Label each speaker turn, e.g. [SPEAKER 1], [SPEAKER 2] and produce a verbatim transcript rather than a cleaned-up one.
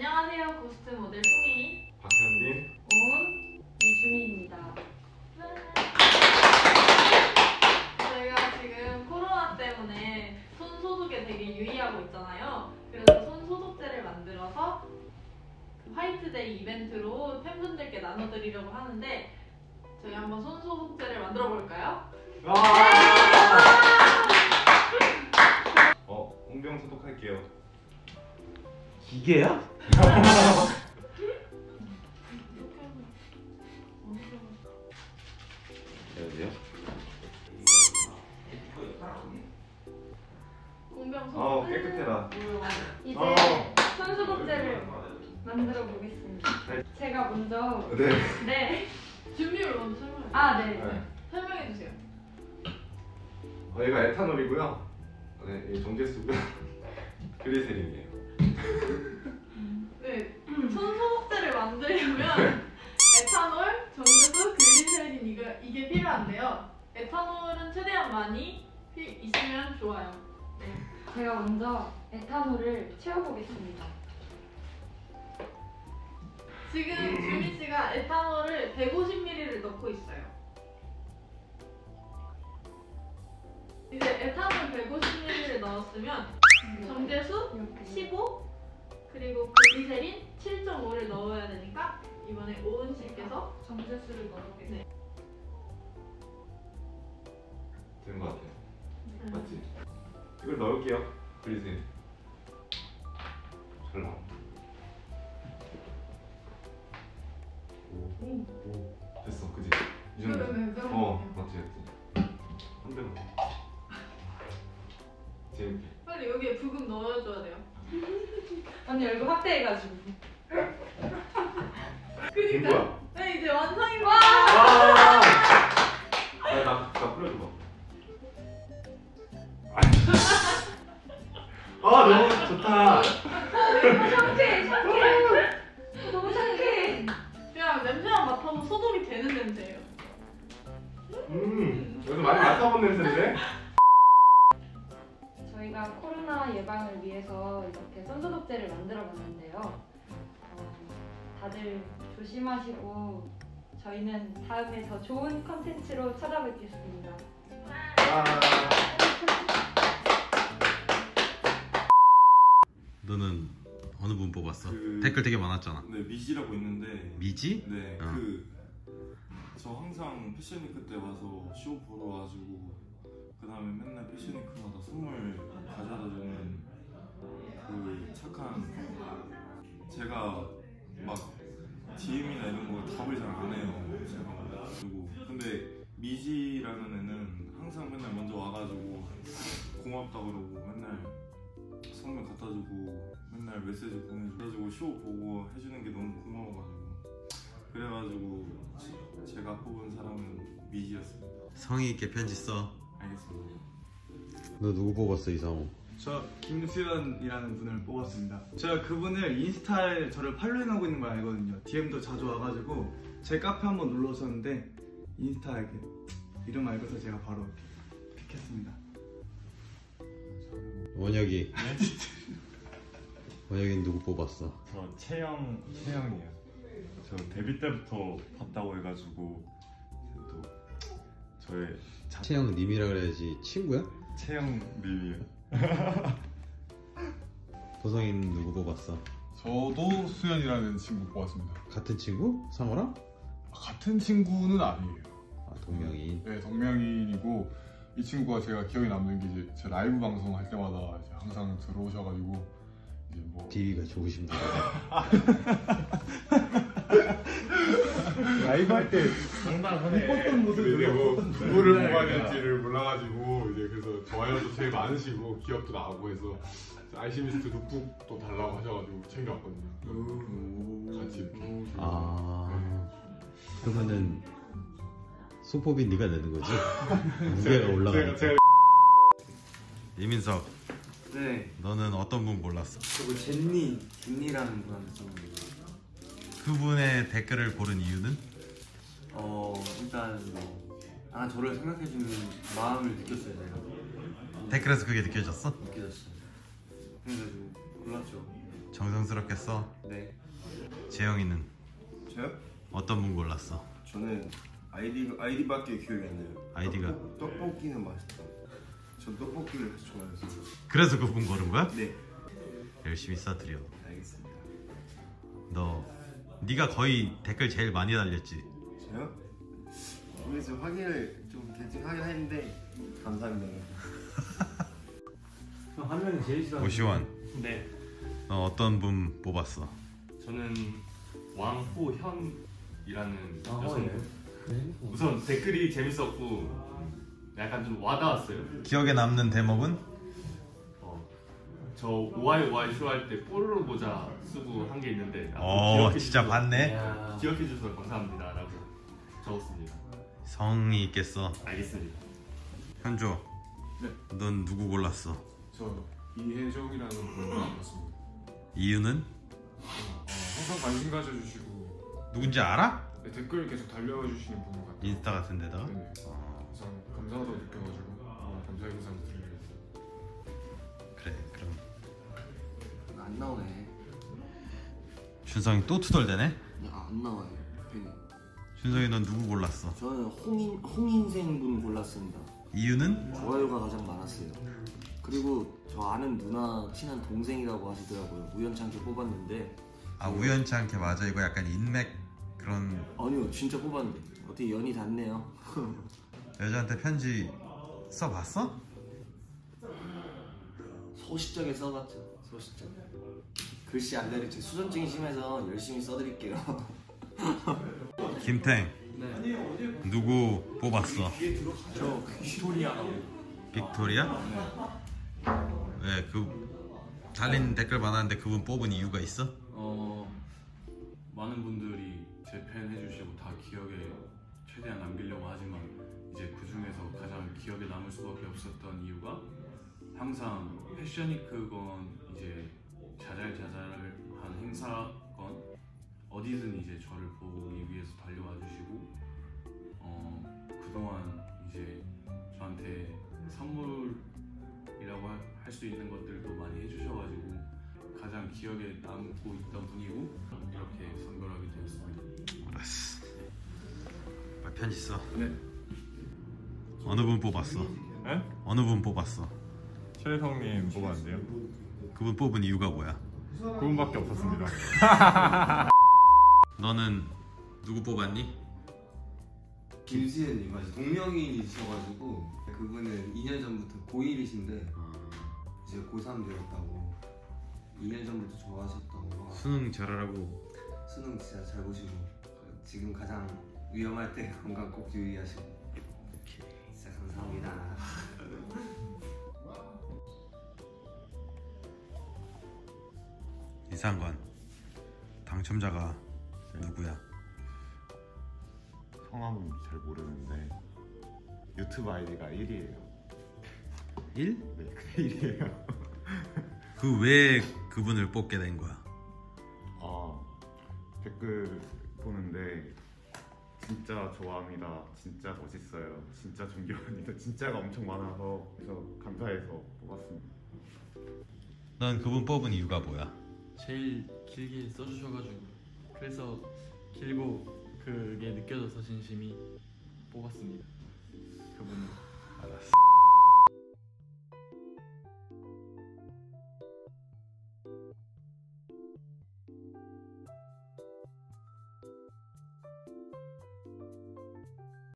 [SPEAKER 1] 안녕하세요. 고스트 모델 송혜인,
[SPEAKER 2] 박현빈,
[SPEAKER 3] 온, 이주미입니다.
[SPEAKER 1] 저희가 지금 코로나 때문에 손 소독에 되게 유의하고 있잖아요. 그래서 손 소독제를 만들어서 화이트데이 이벤트로 팬분들께 나눠드리려고 하는데 저희 한번 손 소독제를 만들어 볼까요?
[SPEAKER 2] 어, 옹병 소독할게요.
[SPEAKER 4] 기계야?
[SPEAKER 2] 여보세요?
[SPEAKER 1] 공병 소독.
[SPEAKER 2] 어, 깨끗해라.
[SPEAKER 3] 이제
[SPEAKER 2] 어.
[SPEAKER 3] 손소독제를 만들어 보겠습니다. 제가 먼저
[SPEAKER 2] 네.
[SPEAKER 1] 네. 준비를 먼저 설명해.
[SPEAKER 3] 아, 네.
[SPEAKER 2] 네.
[SPEAKER 1] 설명해 주세요.
[SPEAKER 2] 어, 얘가 에탄올이고요. 네, 이 정제수고요. 글리세린이에요.
[SPEAKER 1] 네. 손 소독제를 만들려면 에탄올, 정제수, 글리세린 이거 이게 필요한데요. 에탄올은 최대한 많이 피, 있으면 좋아요. 네.
[SPEAKER 3] 제가 먼저 에탄올을 채워보겠습니다.
[SPEAKER 1] 지금 주미 씨가 에탄올을 백오십 밀리리터를 넣고 있어요. 이제 에탄올 백오십 밀리리터를 넣었으면 정제수
[SPEAKER 3] 이렇게
[SPEAKER 1] 십오 그리고 글리세린 칠 점 오를 넣어야 되니까 이번에 오은씨께서
[SPEAKER 3] 정제수를 넣어보겠습니다.
[SPEAKER 1] 네.
[SPEAKER 2] 된 것 같아요. 맞지? 이걸 넣을게요. 글리세린. 잘 나와. 오, 오, 됐어, 그지? 이 정도. 어, 맞지, 맞지. 한 대만. 재밌게.
[SPEAKER 1] 빨리 여기에 부금 넣어줘야 돼요.
[SPEAKER 3] 언니 얼굴 확대해가지고.
[SPEAKER 2] 된 거야.
[SPEAKER 1] 네, 이제 완성입니다.
[SPEAKER 2] 와! 아, 나, 나 뿌려줘봐. 아, 너무 좋다.
[SPEAKER 3] 너무 상쾌해, 상쾌해. 너무 상쾌해.
[SPEAKER 1] 그냥 냄새만 맡아도 소독이 되는 냄새예요.
[SPEAKER 2] 음, 여기서 많이 맡아본 냄새인데?
[SPEAKER 3] 저희가 코로나 예방을 위해서 이렇게 손소독제를 만들어 봤는데요. 어, 다들 조심하시고 저희는 다음에 더 좋은 컨텐츠로 찾아뵙겠습니다.
[SPEAKER 2] 아.
[SPEAKER 4] 너는 어느 분 뽑았어?
[SPEAKER 5] 그-
[SPEAKER 4] 댓글 되게 많았잖아.
[SPEAKER 5] 네, 미지라고 있는데
[SPEAKER 4] 미지?
[SPEAKER 5] 네,
[SPEAKER 4] 어.
[SPEAKER 5] 그 저 항상 패션위크 때 와서 쇼 보러 와주고 그 다음에 맨날 패션위크마다 선물 가져다주는 그 착한 제가 막 디엠이나 이런 거 답을 잘 안 해요. 제가 그리고 근데 미지라는 애는 항상 맨날 먼저 와가지고 고맙다 그러고 맨날 선물 갖다주고 맨날 메시지 보내주고 쇼 보고 해주는 게 너무 고마워가지고 그래가지고 제가 뽑은 사람은 미지였습니다.
[SPEAKER 4] 성의 있게 편지 써.
[SPEAKER 5] 알겠습니다.
[SPEAKER 4] 너 누구 뽑았어, 이상호?
[SPEAKER 6] 저 김수현이라는 분을 뽑았습니다. 제가 그분을 인스타에 저를 팔로잉하고 있는 걸 알거든요. 디엠도 자주 와가지고 제 카페 한번 놀러 오셨는데 인스타에 이렇게 이름 알고서 제가 바로 픽했습니다.
[SPEAKER 4] 원혁이. 원혁이는 누구 뽑았어?
[SPEAKER 7] 저 채영, 채영이에요. 저 데뷔 때부터 봤다고 해가지고 또 저의 자,
[SPEAKER 4] 채영 님이라 그래야지. 친구야?
[SPEAKER 7] 채영 님이에요.
[SPEAKER 4] 보성이는 누구 뽑았어?
[SPEAKER 8] 저도 수현이라는 친구 뽑았습니다.
[SPEAKER 4] 같은 친구? 상호랑?
[SPEAKER 8] 아, 같은 친구는 아니에요.
[SPEAKER 4] 아, 동명이인.
[SPEAKER 8] 네, 동명이인이고 이 친구가 제가 기억에 남는 게 이제 제 라이브 방송 할 때마다 이제 항상 들어오셔가지고 이제 뭐
[SPEAKER 4] 비위가 좋으십니다.
[SPEAKER 8] 라이브 할 때 이뻤던 모습을
[SPEAKER 2] 이제 뭐
[SPEAKER 8] 누구를 뽑아야 될지를 몰라가지고 이제 그래서 좋아요도 제일 많으시고 기억도 나고 해서 알시미스트 룩북도 달라고 하셔가지고 챙겨왔거든요. 같이 이렇게.
[SPEAKER 4] 아, 그러면은 소법이 네가 내는 거지? 무게가 올라가니까.
[SPEAKER 8] 제가-
[SPEAKER 4] 이민석,
[SPEAKER 9] 네,
[SPEAKER 4] 너는 어떤 분 골랐어?
[SPEAKER 9] 그리고 젠니, 젠니라는 분한테 썼는데
[SPEAKER 4] 그분의 댓글을 고른 이유는?
[SPEAKER 9] 어, 일단 뭐 아, 저를 생각해주는 마음을 느꼈어요, 제가.
[SPEAKER 4] 댓글에서 그게 느껴졌어?
[SPEAKER 9] 느껴졌어요. 그래가지고 골랐죠.
[SPEAKER 4] 정성스럽게 써.
[SPEAKER 10] 네.
[SPEAKER 4] 재영이는
[SPEAKER 10] 저요?
[SPEAKER 4] 어떤 분 골랐어?
[SPEAKER 10] 저는 아이디 아이디밖에 기억이 안 나요.
[SPEAKER 4] 아이디가?
[SPEAKER 10] 떡볶, 떡볶이는 맛있다. 저 떡볶이를 좋아해서.
[SPEAKER 4] 그래서 그분 고른 거야?
[SPEAKER 10] 네.
[SPEAKER 4] 열심히 써드려.
[SPEAKER 10] 알겠습니다.
[SPEAKER 4] 너 네가 거의 댓글 제일 많이 달렸지?
[SPEAKER 10] 저요? 모르겠어요. 확인을 좀 대충 하긴 했는데 감사합니다.
[SPEAKER 9] 한 명이 제일 싫어하는.
[SPEAKER 4] 오시원.
[SPEAKER 11] 네.
[SPEAKER 4] 너 어떤 분 뽑았어?
[SPEAKER 11] 저는 왕호현이라는
[SPEAKER 9] 아,
[SPEAKER 11] 여성.
[SPEAKER 9] 예.
[SPEAKER 11] 우선 댓글이 재밌었고 약간 좀 와닿았어요.
[SPEAKER 4] 기억에 남는 대목은?
[SPEAKER 11] 어, 저 오아이 오아이 쇼 할 때 뽀로로 모자 쓰고 한 게 있는데
[SPEAKER 4] 어,
[SPEAKER 11] 기억해
[SPEAKER 4] 진짜
[SPEAKER 11] 주셔서-
[SPEAKER 4] 봤네.
[SPEAKER 11] 이야. 기억해 주셔서 감사합니다라고 적었습니다.
[SPEAKER 4] 성이 있겠어.
[SPEAKER 11] 알겠습니다.
[SPEAKER 4] 현조.
[SPEAKER 8] 네.
[SPEAKER 4] 넌 누구 골랐어?
[SPEAKER 8] 저 이혜정이라는 분을 만났습니다.
[SPEAKER 4] 이유는?
[SPEAKER 8] 어, 항상 관심 가져주시고
[SPEAKER 4] 누군지 알아?
[SPEAKER 8] 네, 댓글 계속 달려주시는 분 같아요.
[SPEAKER 4] 인스타 같은 데다가?
[SPEAKER 8] 네. 항상 감사하다고 느껴가지고 오늘 감사 인사를 드리려고.
[SPEAKER 4] 그래, 그럼
[SPEAKER 12] 안 나오네.
[SPEAKER 4] 준성이 또 투덜대네?
[SPEAKER 12] 야, 안 나와요. 펜이.
[SPEAKER 4] 준성이 넌 누구 골랐어?
[SPEAKER 12] 저는 홍인, 홍인생 분 골랐습니다.
[SPEAKER 4] 이유는?
[SPEAKER 12] 좋아요가 가장 많았어요. 그리고 저 아는 누나 친한 동생이라고 하시더라고요. 우연찮게 뽑았는데.
[SPEAKER 4] 아, 우연치 않게 맞아. 이거 약간 인맥 그런.
[SPEAKER 12] 아니요, 진짜 뽑았는데 어떻게 연이 닿네요.
[SPEAKER 4] 여자한테 편지 써봤어?
[SPEAKER 12] 소시적에 써봤죠. 소시적. 글씨 안 가르쳐. 수전증이 심해서 열심히 써드릴게요.
[SPEAKER 4] 김탱.
[SPEAKER 11] 네.
[SPEAKER 4] 누구 뽑았어?
[SPEAKER 11] 저 빅토리아라고.
[SPEAKER 4] 빅토리아? 왜? 그 달린 댓글 많았는데 그분 뽑은 이유가 있어?
[SPEAKER 5] 어 많은 분들이 제 팬 해주시고 다 기억에 최대한 남기려고 하지만 이제 그 중에서 가장 기억에 남을 수밖에 없었던 이유가 항상 패션위크건 이제 자잘자잘한 행사건 어디든 이제 저를 보기 위해서 달려와 주시고 어 그동안 이제 저한테 선물이라고 할 수 있는 것들도 많이 해주셔가지고 가장 기억에 남고 있던 분이고 이렇게 선별하게 되었습니다.
[SPEAKER 4] 알았어. 빨리 편지 써.
[SPEAKER 7] 네.
[SPEAKER 4] 어느 분 뽑았어?
[SPEAKER 7] 네?
[SPEAKER 4] 어느 분 뽑았어?
[SPEAKER 7] 최성님 뽑았는데요.
[SPEAKER 4] 그분 뽑은 이유가 뭐야?
[SPEAKER 7] 그분밖에 없었습니다.
[SPEAKER 4] 너는 누구 뽑았니?
[SPEAKER 10] 김수현님 맞아. 동명이인이셔가지고 그분은 이 년 전부터 고일이신데 이제 고삼 되었다고 이 년 전부터 좋아하셨다고.
[SPEAKER 4] 수능 잘하라고.
[SPEAKER 10] 수능 진짜 잘 보시고 지금 가장 위험할 때 건강 꼭 유의하시고. 진짜 감사합니다.
[SPEAKER 4] 이상관 당첨자가 누구야?
[SPEAKER 7] 성함은 잘 모르는데 유튜브 아이디가 일이에요.
[SPEAKER 4] 일?
[SPEAKER 7] 네, 그게 일이에요.
[SPEAKER 4] 그 왜 그분을 뽑게 된 거야?
[SPEAKER 7] 아 댓글 보는데 진짜 좋아합니다. 진짜 멋있어요. 진짜 존경합니다. 진짜가 엄청 많아서 그래서 감사해서 뽑았습니다.
[SPEAKER 4] 넌 그분 뽑은 이유가 뭐야?
[SPEAKER 13] 제일 길게 써주셔가지고 그래서 길고 그게 느껴져서 진심이 뽑았습니다. 그분을.
[SPEAKER 4] 알았어.